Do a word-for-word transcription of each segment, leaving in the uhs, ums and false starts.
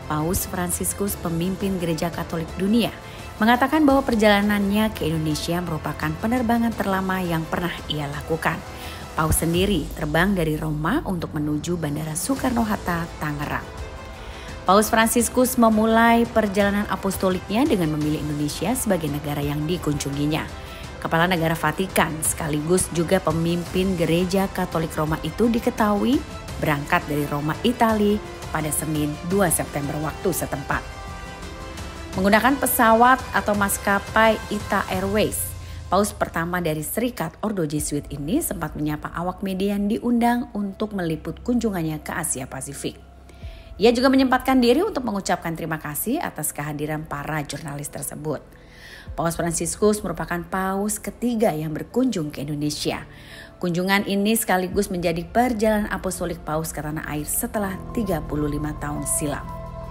Paus Fransiskus, pemimpin Gereja Katolik Dunia, mengatakan bahwa perjalanannya ke Indonesia merupakan penerbangan terlama yang pernah ia lakukan. Paus sendiri terbang dari Roma untuk menuju Bandara Soekarno-Hatta, Tangerang. Paus Fransiskus memulai perjalanan apostoliknya dengan memilih Indonesia sebagai negara yang dikunjunginya. Kepala Negara Vatikan sekaligus juga pemimpin Gereja Katolik Roma itu diketahui berangkat dari Roma, Italia pada Senin dua September waktu setempat. Menggunakan pesawat atau maskapai Ita Airways, Paus pertama dari Serikat Ordo Jesuit ini sempat menyapa awak media yang diundang untuk meliput kunjungannya ke Asia Pasifik. Ia juga menyempatkan diri untuk mengucapkan terima kasih atas kehadiran para jurnalis tersebut. Paus Fransiskus merupakan paus ketiga yang berkunjung ke Indonesia. Kunjungan ini sekaligus menjadi perjalanan apostolik paus ke tanah air setelah tiga puluh lima tahun silam.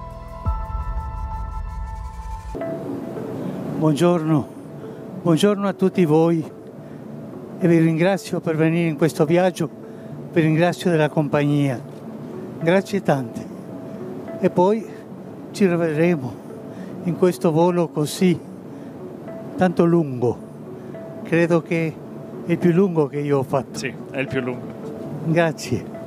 Buongiorno, buongiorno a tutti voi e vi ringrazio per venire in questo viaggio, vi ringrazio della compagnia, grazie tante. E poi ci rivedremo in questo volo così tanto lungo, credo che è il più lungo che io ho fatto. Sì, è il più lungo. Grazie.